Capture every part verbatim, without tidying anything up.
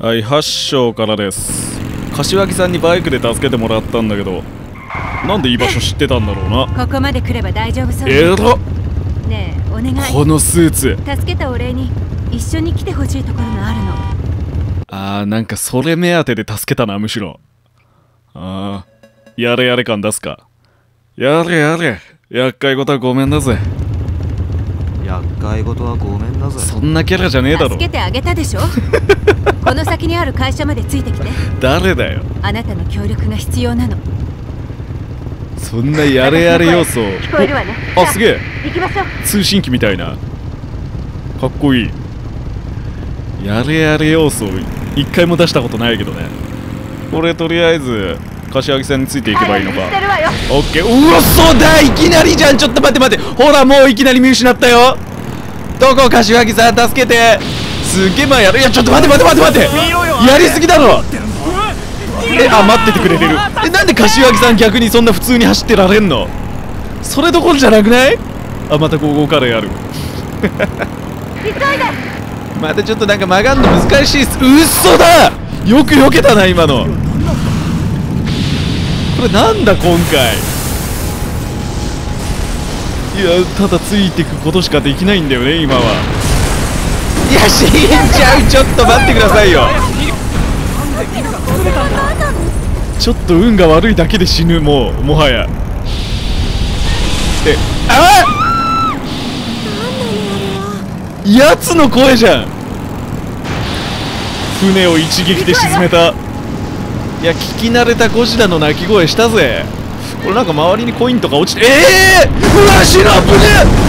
はい、はち章からです。柏木さんにバイクで助けてもらったんだけど、なんで居場所知ってたんだろうな。 ここまで来れば大丈夫そう。 えらっ。 ねえ、お願い。 このスーツ。 助けたお礼に一緒に来てほしいところがあるの。 あー、なんかそれ目当てで助けたな、むしろ。あー、やれやれ感出すか。やれやれ、厄介事はごめんだぜ。 厄介事はごめんだぜ。 そんなキャラじゃねえだろ。 助けてあげたでしょ。この先にある会社までついてきて。 誰だよ。 あなたの協力が必要なの。 そんなやれやれ要素。 聞こえるわね。 あ、すげえ。 行きましょう。 通信機みたいな。かっこいい。やれやれ要素一回も出したことないけどね。これとりあえず柏木さんについていけばいいのか。オッケー。うわ、そうだ、いきなりじゃん。ちょっと待って待って、ほらもういきなり見失ったよ。どこ柏木さん、助けて。すっげえ前やる。いや、ちょっと待って待って待って待って、やりすぎだろ。え、あ、待っててくれてる。え、なんで柏木さん逆にそんな普通に走ってられんの。それどころじゃなくない。あ、またゴーゴーカレーある。 急いで。 またちょっとなんか曲がんの難しいっす。うっそだ。よく避けたな今の。これなんだ今回。いや、ただついてくことしかできないんだよね今は。いや、死んじゃう。ちょっと待ってくださいよ。ちょっと運が悪いだけで死ぬ。もうもはや。え、あっ、やつの声じゃん。船を一撃で沈めた。いや、聞き慣れたゴジラの鳴き声したぜ。これなんか周りにコインとか落ちて、ええー、うわ、シナプね。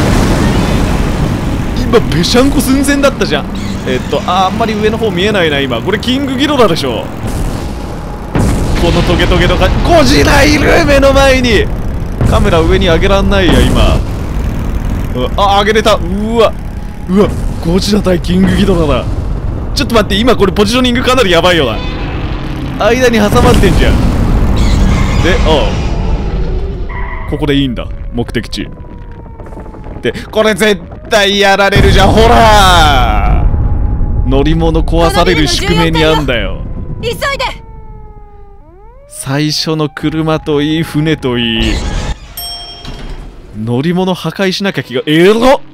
今ぺしゃんこ寸前だったじゃん。えっとあ、あんまり上の方見えないな今。これキングギドラでしょ。このトゲトゲとかゴジラいる目の前に。カメラ上に上げらんないや今。あ、上げれた。うわうわ、ゴジラ対キングギドラだ。ちょっと待って、今これポジショニングかなりやばいよな。間に挟まってんじゃん。で、ああ、ここでいいんだ、目的地で。これ絶対やられるじゃん。ほらー、乗り物壊される宿命にあんだよ。 急いで。 最初の車といい船といい乗り物破壊しなきゃ気がえろっ。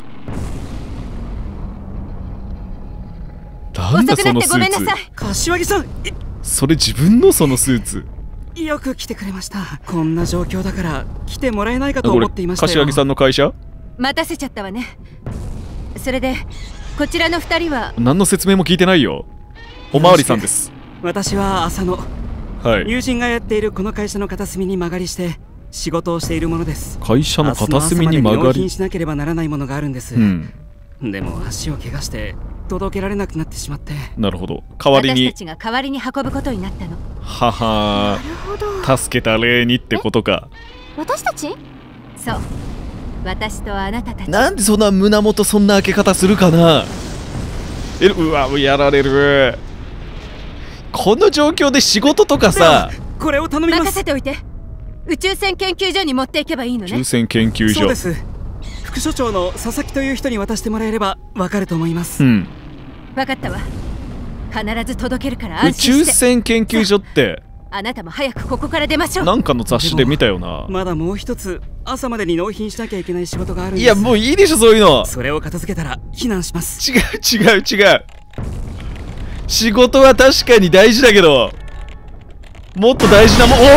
なんだそのスーツ。 柏木さん、 それ自分のそのスーツ。 よく来てくれました。こんな状況だから来てもらえないかと思っていましたよ。 柏木さんの会社待たせちゃったわね。それでこちらの二人は何の説明も聞いてないよ。おまわりさんです。 私は浅野、はい、友人がやっているこの会社の片隅に間借りして仕事をしているものです。 会社の片隅に間借りしなければならないものがあるんです、うん、でも足を怪我して届けられなくなってしまって。 なるほど、代わりに私たちが代わりに運ぶことになったの。 ははー、助けた例にってことか。 私たち？そう、私とあなたたち。 なんでそんな胸元そんな開け方するかな。え、うわ、やられる。この状況で仕事とかさ。 これを頼みます。 任せておいて。宇宙船研究所に持っていけばいいのね。 宇宙船研究所。 そうです。副所長の佐々木という人に渡してもらえればわかると思います。 うん、 分かったわ。必ず届けるから安心して。 宇宙船研究所ってあなたも早くここから出ましょう。 なんかの雑誌で見たよな。 まだもう一つ朝までに納品しなきゃいけない仕事があるんです。 いや、もういいでしょそういうの。それを片付けたら避難します。 違う違う違う。仕事は確かに大事だけど、もっと大事なもん。おー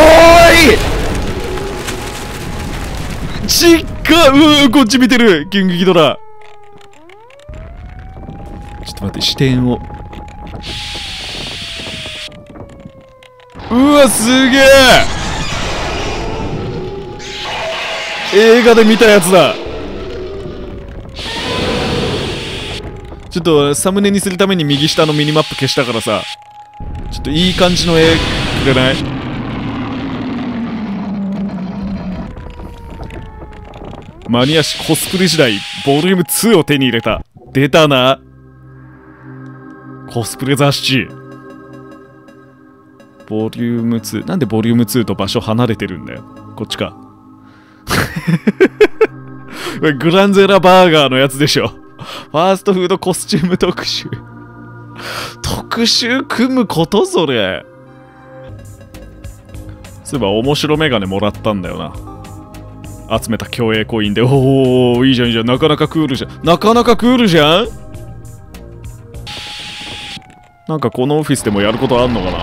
い、ちっか。うー、こっち見てるキングギドラ。ちょっと待って、視点を。うわ、すげえ。映画で見たやつだ。ちょっとサムネにするために右下のミニマップ消したからさ、ちょっといい感じの絵くれない？マニアシコスプレ時代ボリュームツーを手に入れた。出たな、コスプレ雑誌。ボリュームツー。なんでボリュームツーと場所離れてるんだよ。こっちか。グランゼラバーガーのやつでしょ。ファーストフードコスチューム特集。 特集組むことそれ。そういえば面白メガネもらったんだよな。集めた競泳コインで。おお、いいじゃんいいじゃん。なかなかクールじゃん。なかなかクールじゃん。なんかこのオフィスでもやることあんのかな。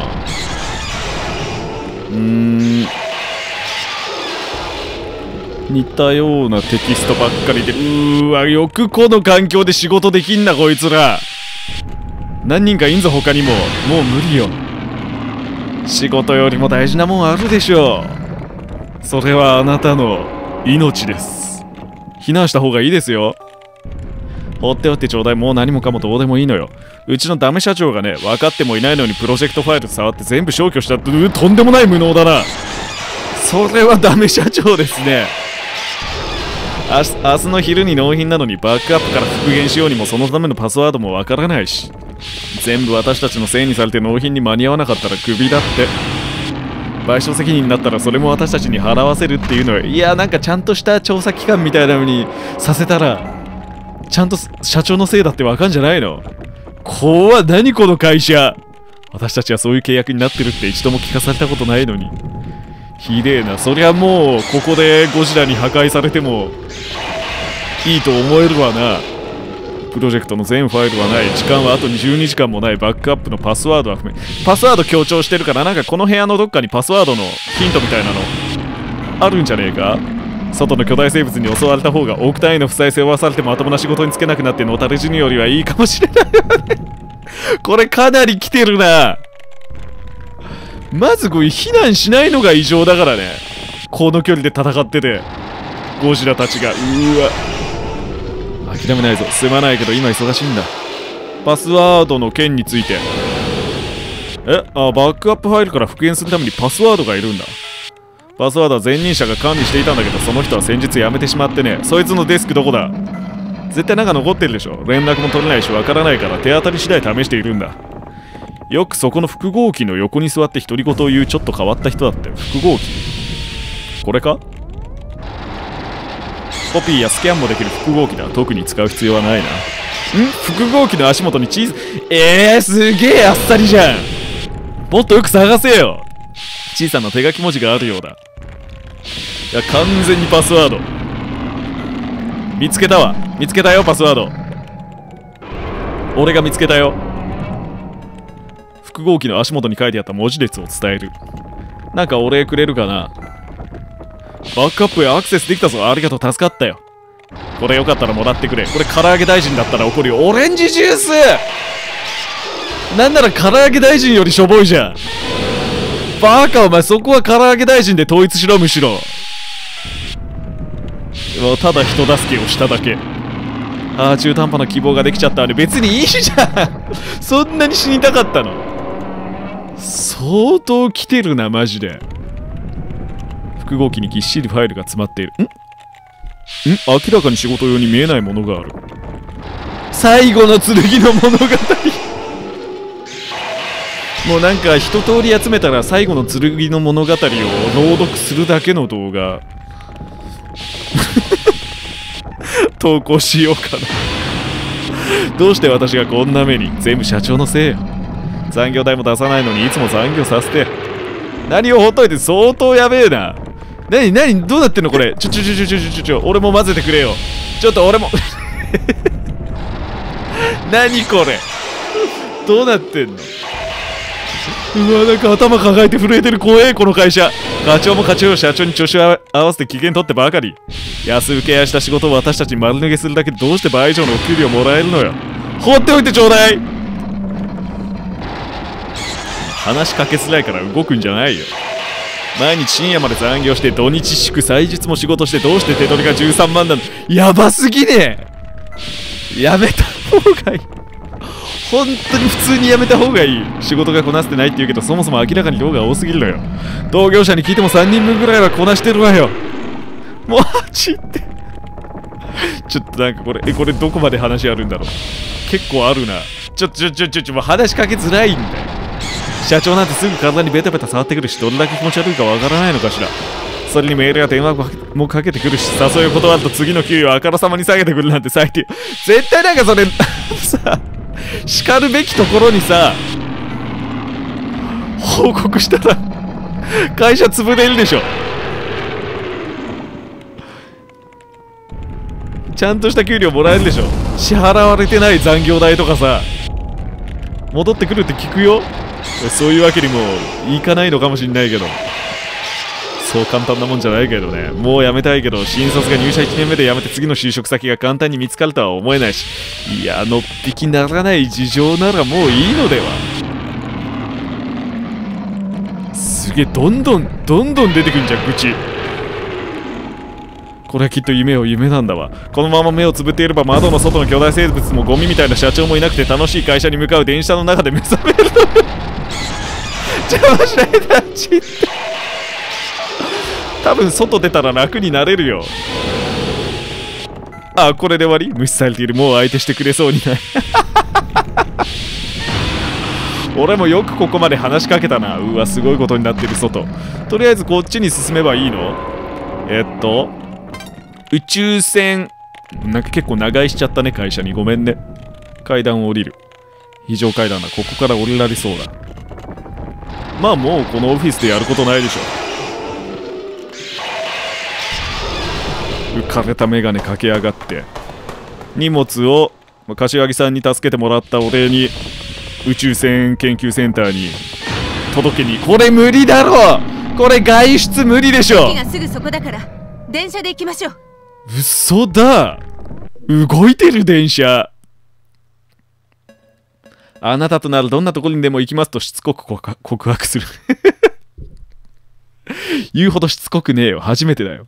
うーん。似たようなテキストばっかりで。うーわ、よくこの環境で仕事できんなこいつら。何人かいんぞ他にも。もう無理よ。仕事よりも大事なもんあるでしょう。それはあなたの命です。避難した方がいいですよ。放っておってちょうだい。もう何もかもどうでもいいのよ。うちのダメ社長がね、分かってもいないのにプロジェクトファイル触って全部消去したって、うとんでもない無能だな。それはダメ社長ですね。明日、明日の昼に納品なのにバックアップから復元しようにもそのためのパスワードもわからないし、全部私たちのせいにされて納品に間に合わなかったらクビだって。賠償責任になったらそれも私たちに払わせるっていうのは、いやなんかちゃんとした調査機関みたいなのにさせたらちゃんと社長のせいだってわかんじゃないの。怖っ、何この会社。私たちはそういう契約になってるって一度も聞かされたことないのに。ひでえな。そりゃもうここでゴジラに破壊されてもいいと思えるわな。プロジェクトの全ファイルはない。時間はあとじゅうにじかんもない。バックアップのパスワードは不明。パスワード強調してるから、なんかこの部屋のどっかにパスワードのヒントみたいなのあるんじゃねえか。外の巨大生物に襲われた方が億単位の負債背負わされてまともな仕事に就けなくなってのたれ死ぬよりはいいかもしれないよね。これかなり来てるな。まずこれ避難しないのが異常だからね。この距離で戦っててゴジラたちが。うーわ、諦めないぞ。すまないけど今忙しいんだ。パスワードの件について。えあ、バックアップファイルから復元するためにパスワードがいるんだ。パスワードは前任者が管理していたんだけど、その人は先日辞めてしまってね。そいつのデスクどこだ。絶対なんか残ってるでしょ。連絡も取れないしわからないから手当たり次第試しているんだ。よくそこの複合機の横に座って独り言を言うちょっと変わった人だったよ。複合機これか。コピーやスキャンもできる複合機だ。特に使う必要はないな。ん複合機の足元に小さえー、すげえあっさりじゃん。もっとよく探せよ。小さな手書き文字があるようだ。いや完全にパスワード見つけたわ。見つけたよパスワード。俺が見つけたよ。複合機の足元に書いてあった文字列を伝える。なんかお礼くれるかな。バックアップへアクセスできたぞ。ありがとう、助かったよ。これよかったらもらってくれ。これ唐揚げ大臣だったら怒るよ。オレンジジュースなんなら唐揚げ大臣よりしょぼいじゃん。バカお前、そこは唐揚げ大臣で統一しろ。むしろただ人助けをしただけ。ああ中途半端な希望ができちゃった。あれ別にいいじゃん。そんなに死にたかったの。相当来てるなマジで。複合機にぎっしりファイルが詰まっている。んん明らかに仕事用に見えないものがある。最後の剣の物語。もうなんか一通り集めたら最後の剣の物語を朗読するだけの動画投稿しようかな。どうして私がこんな目に。全部社長のせいよ。残業代も出さないのにいつも残業させて。何をほっといて。相当やべえな。何何どうなってんのこれ。ちょちょちょちょちょちょちょ俺も混ぜてくれよ。ちょっと俺も何これどうなってんの。うわなんか頭抱えて震えてる。怖えこの会社。課長も課長よ。社長に調子を合わせて機嫌取ってばかり。安請け合いした仕事を私たちに丸投げするだけでどうして倍以上のお給料もらえるのよ。放っておいてちょうだい。話しかけづらいから動くんじゃないよ。毎日深夜まで残業して土日祝祭日も仕事してどうして手取りがじゅうさんまんなの。やばすぎねえ。やめた方がいい。本当に普通にやめた方がいい。仕事がこなせてないって言うけどそもそも明らかに量が多すぎるのよ。同業者に聞いてもさんにんぶんぐらいはこなしてるわよ。もうちってちょっとなんかこれえこれどこまで話あるんだろう。結構あるな。ちょちょちょちょちょもう話しかけづらいんだよ。社長なんてすぐ体にベタベタ触ってくるしどれだけ気持ち悪いかわからないのかしら。 それにメールや電話もかけてくるし、誘いを断ると次の給与をあからさまに下げてくるなんて最低。絶対なんかそれさ、叱るべきところにさ、報告したら会社潰れるでしょ。ちゃんとした給料もらえるでしょ。支払われてない残業代とかさ、戻ってくるって聞くよ。そういうわけにもいかないのかもしんないけど、そう簡単なもんじゃないけどね。もう辞めたいけど、新卒が入社いちねんめで辞めて次の就職先が簡単に見つかるとは思えないし、いや、のっぴきならない事情ならもういいのでは。すげえ、どんどんどんどん出てくんじゃん、愚痴。これはきっと夢を夢なんだわ。このまま目をつぶっていれば窓の外の巨大生物もゴミみたいな社長もいなくて楽しい会社に向かう電車の中で目覚める邪魔しないであっち行って。多分外出たら楽になれるよ。あ、これで終わり？無視されている。もう相手してくれそうにない俺もよくここまで話しかけたな。うわ、すごいことになってる外。とりあえずこっちに進めばいいの？えっと宇宙船、なんか結構長居しちゃったね、会社に。ごめんね。階段を降りる。非常階段だ。ここから降りられそうだ。まあもうこのオフィスでやることないでしょ。浮かれたメガネ駆け上がって、荷物を柏木さんに助けてもらったお礼に宇宙船研究センターに届けに。これ無理だろ。これ外出無理でしょ。 駅がすぐそこだから電車で行きましょう。 嘘だ。動いてる電車。あなたとならどんなところにでも行きますとしつこく告白する言うほどしつこくねえよ。初めてだよ。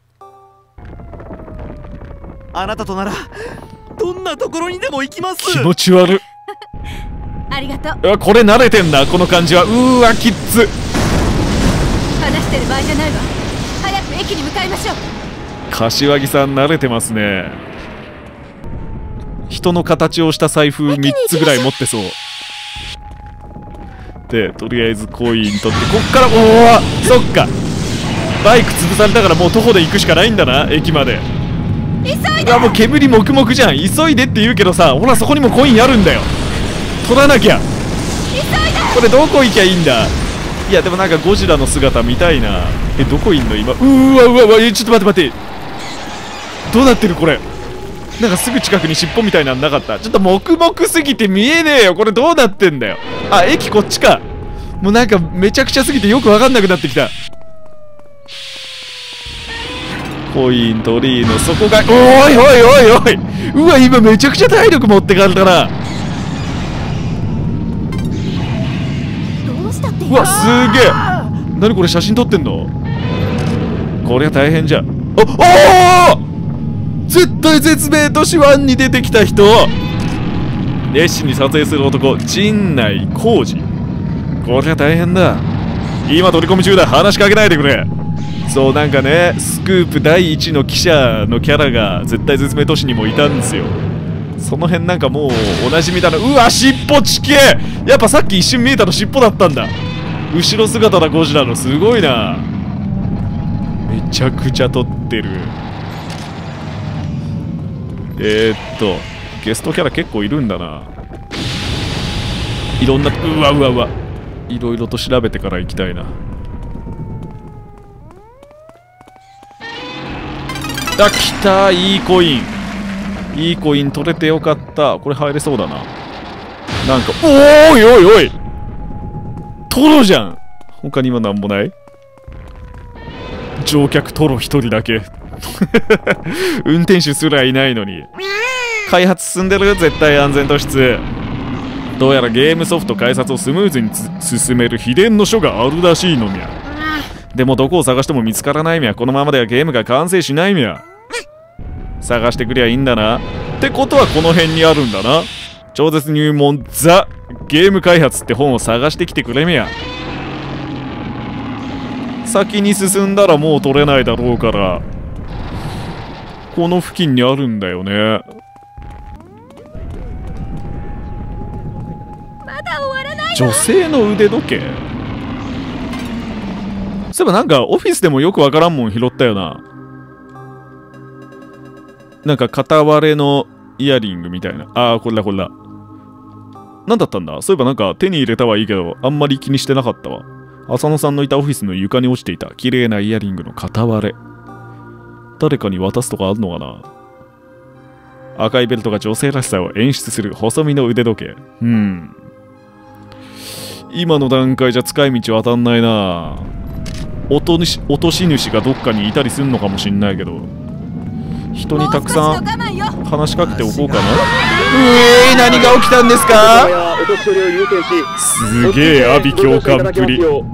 あなたとならどんなところにでも行きます。 気持ち悪っありがとう。 うわ、これ慣れてんな、この感じは。うーわ、きっつ。 話してる場合じゃないわ。早く駅に向かいましょう。 柏木さん慣れてますね。人の形をした財布みっつぐらい持ってそうで、とりあえずコイン取って、こっから、おお、そっか、バイク潰されたからもう徒歩で行くしかないんだな、駅まで。 急いで。 あ、もう煙もくもくじゃん。急いでって言うけどさ、ほらそこにもコインあるんだよ。取らなきゃ。 急いで。 これどこ行きゃいいんだ。いやでもなんかゴジラの姿見たいな。え、どこいんの今。うーわうわうわ、え、ちょっと待って待って、どうなってるこれ。なんかすぐ近くに尻尾みたいなんなかった。ちょっと黙々すぎて見えねえよ。これどうなってんだよ。あ、駅こっちか。もうなんかめちゃくちゃすぎてよくわかんなくなってきた。コイン取りの底が、おいおいおいおい、うわ今めちゃくちゃ体力持ってかれたな。 どうしたって。 うわすげえ。何これ、写真撮ってんの。これは大変じゃん。おおお、絶対絶命都市ワンに出てきた人。熱心に撮影する男、陣内浩二。これは大変だ。今取り込み中だ。話しかけないでくれ。そう、なんかね、スクープだいいちの記者のキャラが絶対絶命都市にもいたんですよ。その辺なんかもうおなじみだな。うわ、尻尾ちけえ。やっぱさっき一瞬見えたの尻尾だったんだ。後ろ姿だゴジラの。すごいな。めちゃくちゃ撮ってる。えー、っとゲストキャラ結構いるんだな。いろんな、うわうわうわ、いろいろと調べてから行きたいな。あ、来た。いいコイン、いいコイン取れてよかった。これ入れそうだな。なんか、おーいおいおい、トロじゃん。他には何もない。乗客トロ一人だけ運転手すらいないのに。開発進んでる。絶対安全突出。どうやらゲームソフト開発をスムーズに進める秘伝の書があるらしいのみゃ。でもどこを探しても見つからないみゃ。このままではゲームが完成しないみゃ。探してくりゃいいんだな。ってことはこの辺にあるんだな。超絶入門ザ・ゲーム開発って本を探してきてくれみゃ。先に進んだらもう取れないだろうから、この付近にあるんだよね。 まだ終わらない。 女性の腕時計。 そういえばなんかオフィスでもよくわからんもん拾ったよな。なんか片割れのイヤリングみたいな。ああ、これだこれだ。なんだったんだ？そういえばなんか手に入れたはいいけど、あんまり気にしてなかったわ。浅野さんのいたオフィスの床に落ちていた綺麗なイヤリングの片割れ。誰かに渡すとかあるのかな？赤いベルトが女性らしさを演出する細身の腕時計。うん。今の段階じゃ使い道渡んないな。落とし、落とし主がどっかにいたりすんのかもしんないけど、人にたくさん話しかけておこうかな。うえー、何が起きたんですか？すげえ阿鼻叫喚っぷり。こ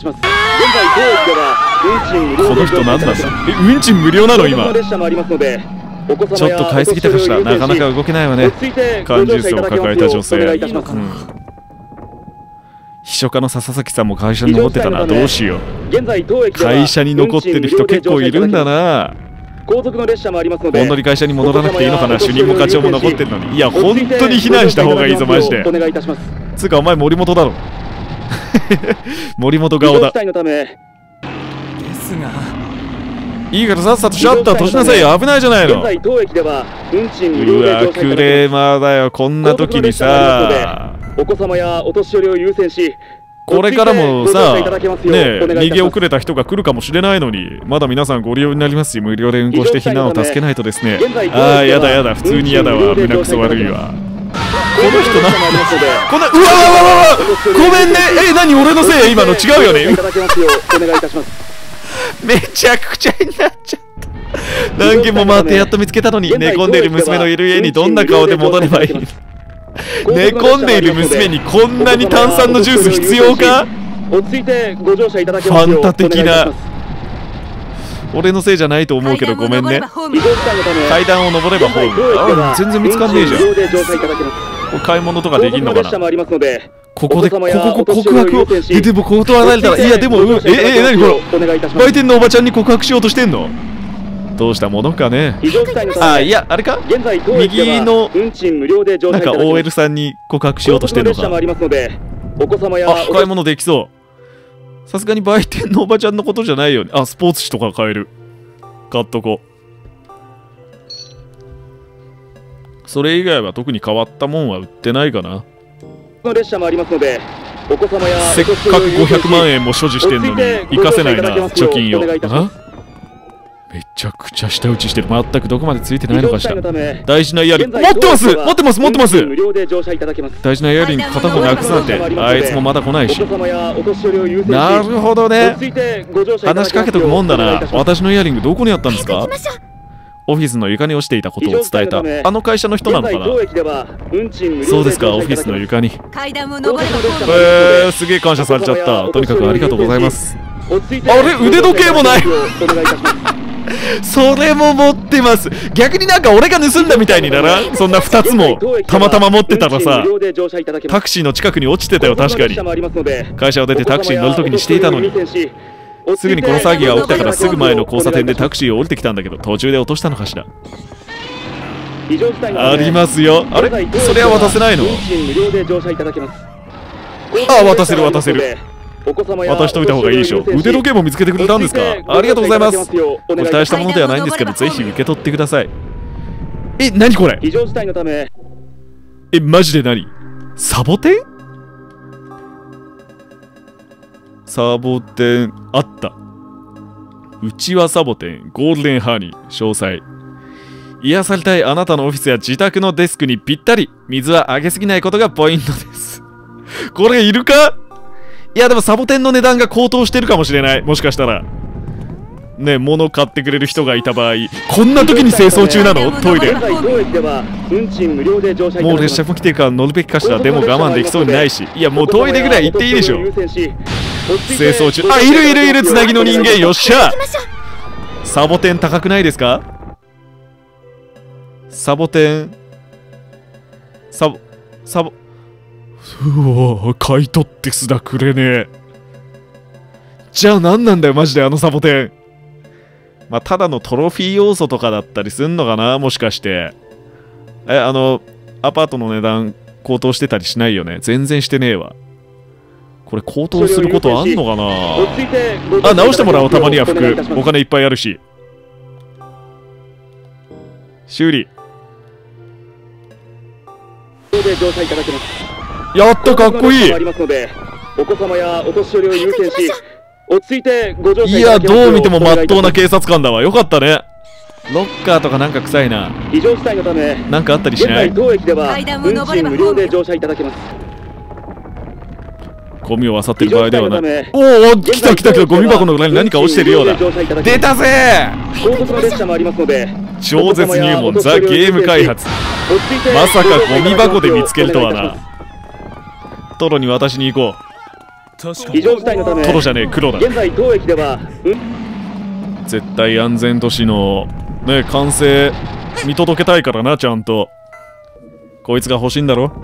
の人何なんだ？え、運賃無料なの今？ちょっと買いすぎたかしら。なかなか動けないわね。缶ジュースを抱えた女性。うん、秘書課の笹崎さんも会社に残ってたな。どうしよう。会社に残ってる人結構いるんだな。 後続の列車もありますので、 本当に会社に戻らなくていいのかな。主任も課長も残ってるのに。いや、本当に避難した方がいいぞ、マジで。つうか、お前森本だろ。森本顔だ。 ですが、 いいからさっさとシャッター閉じなさいよ。危ないじゃないの。うわ、クレーマーだよ。こんな時にさ。 お子様やお年寄りを優先し、 これからもさ、ねえ、逃げ遅れた人が来るかもしれないのに、まだ皆さんご利用になりますし、無料で運行して避難を助けないとですね。ああ、やだやだ、普通にやだわ、胸くそ悪いわ。この人な、こんな、うわわわわわ、ごめんね、え、何俺のせい？今の違うよね。めちゃくちゃになっちゃった。何軒も回ってやっと見つけたのに、寝込んでいる娘のいる家にどんな顔で戻ればいい？寝込んでいる娘にこんなに炭酸のジュース必要か？ファンタ的な。俺のせいじゃないと思うけどごめんね。階段を登ればホーム。あ、全然見つかんねえじゃん。これ買い物とかできんのかな。ここでこここ告白を、え、でも断られたら、いやでも、えええ、何これ、売店のおばちゃんに告白しようとしてんの？どうしたものかね。あ、いや、あれか、右のなんか オーエル さんに告白しようとしてんのか。あ、買い物できそう。さすがに売店のおばちゃんのことじゃないよね。あ、スポーツ紙とか買える。買っとこう。それ以外は特に変わったもんは売ってないかな。せっかくごひゃくまんえんも所持してんのに活かせないな、貯金を。あ、めちゃくちゃ舌打ちしてる。全くどこまでついてないのかしら。大事なイヤリング持ってます持ってます持ってます。大事なイヤリング片方なくすなんて、あいつもまだ来ないし。なるほどね。話しかけとくもんだな。私のイヤリングどこにあったんですか？オフィスの床に落ちていたことを伝えた。あの会社の人なのかな。そうですか、オフィスの床に。えー、すげえ感謝されちゃった。とにかくありがとうございます。あれ、腕時計もない。それも持ってます。逆になんか俺が盗んだみたいになら、そんなふたつもたまたま持ってたらさ。タクシーの近くに落ちてたよ。確かに会社を出てタクシーに乗るときにしていたのに。すぐにこの騒ぎが起きたからすぐ前の交差点でタクシーを降りてきたんだけど、途中で落としたのかしら。ありますよ。あれ、それは渡せないの？ああ、渡せる渡せる。渡しといた方がいいでしょ。腕時計も見つけてくれたんですか？ありがとうございます。これ大したものではないんですけど、ぜひ受け取ってください。え、何これ？え、マジで何？サボテン？サボテンあった。うちはサボテンゴールデンハーニー。詳細。癒されたいあなたのオフィスや自宅のデスクにぴったり。水はあげすぎないことがポイントです。これいるか？いやでもサボテンの値段が高騰してるかもしれない。もしかしたらね、物買ってくれる人がいた場合、こんな時に清掃中なの？トイレ。もう列車も来てるから乗るべきかしら。でも我慢できそうにないし。いやもうトイレぐらい行っていいでしょ。清掃中。あ、いるいるいる、つなぎの人間。よっしゃ。サボテン高くないですか？サボテンサボサボうわ、買い取ってすらくれねえ。じゃあ何なんだよマジであのサボテン。まあただのトロフィー要素とかだったりすんのかな、もしかして。え、あのアパートの値段高騰してたりしないよね。全然してねえわ。 これ高騰することあんのか落ち着いてごな。あ、直してもらおう。たまにはお願いいたします。 服お金いっぱいあるし。修理で乗車いただけます。 やった、かっこいい。 ありますので、お子様やお年寄りを優先し、落ち着いてご乗車いや、 いただけますよどう見てもまっとうなお願いい警察官だわ。よかったね。ロッカーとかなんか臭いな。 たします異常事態のため、 なんかあったりし現在ない？ 当駅では階段を運登れば賃無料で乗車いただけます。 ゴミを漁ってる場合ではない。 異常事態のためおお、来た来た来た。ゴミ箱の裏に何か落ちてるようだ。出たぜ後続の列車もありますので、 超絶入門ザ・ゲーム開発。まさかゴミ箱で見つけるとはな。トロに渡しに行こ異常事態のため、 う。トロじゃねえ、黒だ。 現在当駅では運絶対安全都市のね、完成見届けたいからな、ちゃんと。こいつが欲しいんだろ。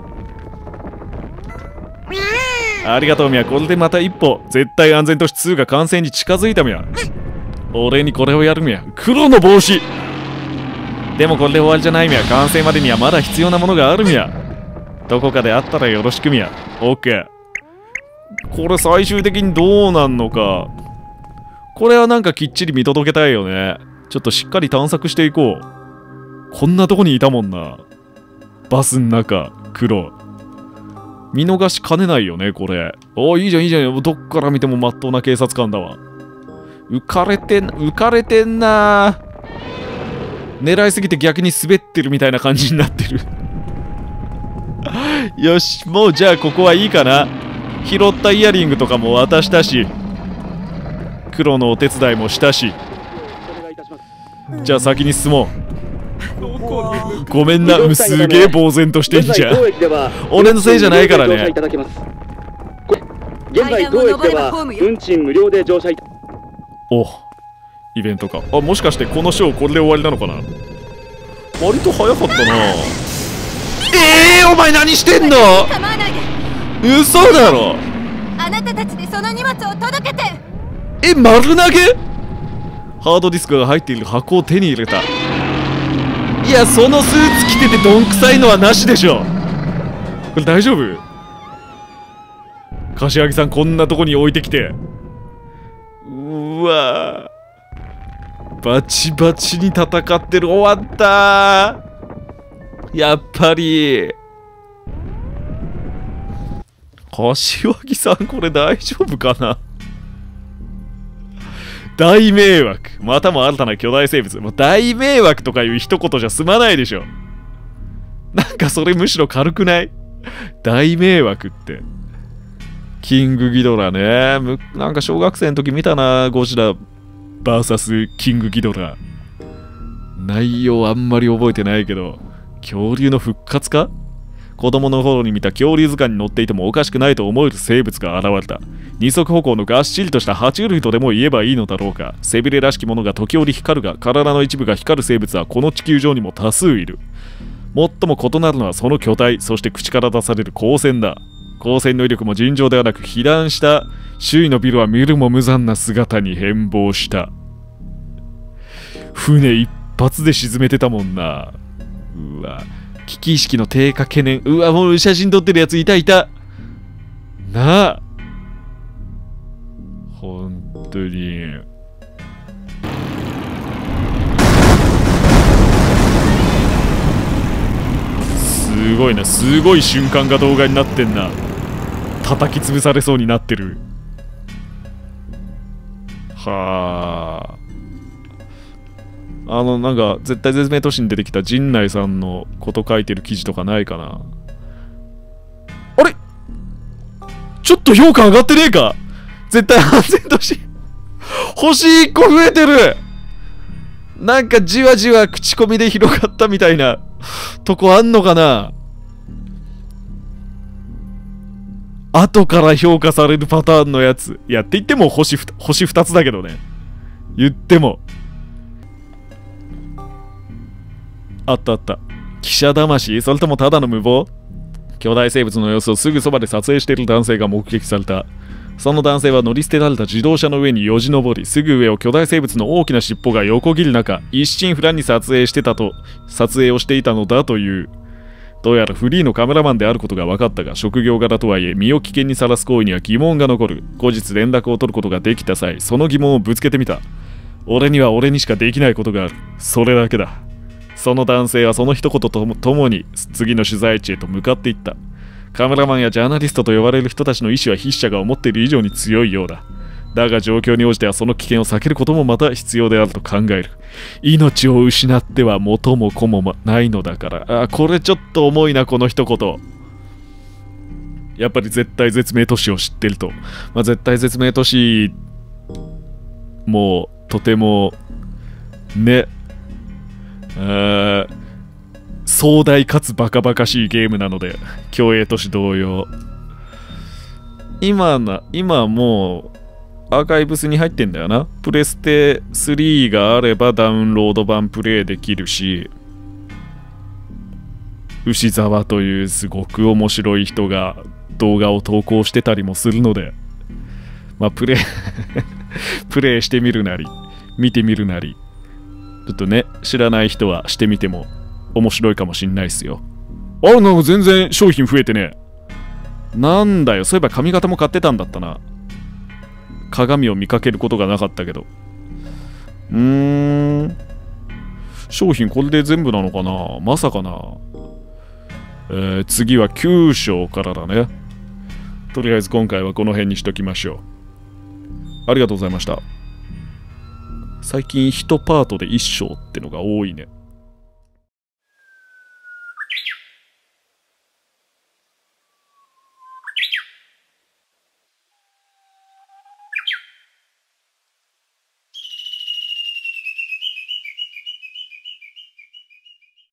ありがとうみや。これでまた一歩絶対安全都市ツーが完成に近づいたみや。俺にこれをやるみや。黒の帽子。でもこれで終わりじゃないみや。完成までにはまだ必要なものがあるみや。どこかであったらよろしくみや。オッケー。これ最終的にどうなんのか。これはなんかきっちり見届けたいよね。ちょっとしっかり探索していこう。こんなとこにいたもんな。バスの中、黒。見逃しかねないよね、これ。おー、いいじゃん、いいじゃん。どっから見てもまっとうな警察官だわ。浮かれてん、浮かれてんな。狙いすぎて逆に滑ってるみたいな感じになってる。よし、もうじゃあここはいいかな。拾ったイヤリングとかも渡したし、黒のお手伝いもしたし、じゃあ先に進もう。ごめんな、うん、すげえ呆然としてんじゃん。俺のせいじゃないからね。 現在当駅では運賃無料で乗車いたお、イベントか。あ、もしかしてこのショーこれで終わりなのかな。割と早かったな。えー、お前何してんの。 構わないで。 嘘だろ。 あなたたちでその荷物を届けて。 え、丸投げ。ハードディスクが入っている箱を手に入れた。いや、そのスーツ着ててどんくさいのはなしでしょ。これ大丈夫？柏木さんこんなとこに置いてきて。うわー、バチバチに戦ってる。終わったー。やっぱり柏木さんこれ大丈夫かな。大迷惑。またも新たな巨大生物。もう大迷惑とかいう一言じゃ済まないでしょ。なんかそれむしろ軽くない？大迷惑って。キングギドラね。むなんか小学生の時見たな。ゴジラ ブイエス キングギドラ。内容あんまり覚えてないけど、恐竜の復活か？子供の頃に見た恐竜図鑑に載っていてもおかしくないと思える生物が現れた。二足歩行のがっしりとした爬虫類とでも言えばいいのだろうか。背びれらしきものが時折光るが、体の一部が光る生物はこの地球上にも多数いる。最も異なるのはその巨体、そして口から出される光線だ。光線の威力も尋常ではなく、被弾した周囲のビルは見るも無残な姿に変貌した。船一発で沈めてたもんな。うわ、危機意識の低下懸念。うわ、もう写真撮ってるやついたいた。なあ。本当に。すごいな。すごい瞬間が動画になってんな。叩き潰されそうになってる。はあ。あの、なんか、絶対絶命都市に出てきた陣内さんのこと書いてる記事とかないかな。あれ？ちょっと評価上がってねえか？絶対安全都市。星いっこ増えてる。なんかじわじわ口コミで広がったみたいなとこあんのかな。後から評価されるパターンのやつ。いやって言っても星ふ星ふたつだけどね。言っても。あったあった。記者魂？それともただの無謀？巨大生物の様子をすぐそばで撮影している男性が目撃された。その男性は乗り捨てられた自動車の上によじ登り、すぐ上を巨大生物の大きな尻尾が横切る中、一心不乱に撮影してたと、撮影をしていたのだという。 どうやらフリーのカメラマンであることが分かったが、職業柄とはいえ身を危険にさらす行為には疑問が残る。後日連絡を取ることができた際、その疑問をぶつけてみた。俺には俺にしかできないことがある。それだけだ。その男性はその一言ともともに次の取材地へと向かっていった。カメラマンやジャーナリストと呼ばれる人たちの意志は筆者が思っている以上に強いようだ。だが状況に応じてはその危険を避けることもまた必要であると考える。命を失っては元も子もないのだから。あ、これちょっと重いな、この一言。やっぱり絶対絶命都市を知ってると。まあ、絶対絶命都市もとてもね、あ壮大かつバカバカしいゲームなので、競泳都市同様。今な、今もうアーカイブスに入ってんだよな。プレステスリーがあればダウンロード版プレイできるし、牛沢というすごく面白い人が動画を投稿してたりもするので、まあプレイプレイしてみるなり見てみるなり、ちょっとね、知らない人はしてみても面白いかもしんないっすよ。あ、なんか全然商品増えてね。なんだよ、そういえば髪型も買ってたんだったな。鏡を見かけることがなかったけど。うーん。商品これで全部なのかな、まさかな。えー、次はきゅう章からだね。とりあえず今回はこの辺にしときましょう。ありがとうございました。最近いちパートでいち章ってのが多いね。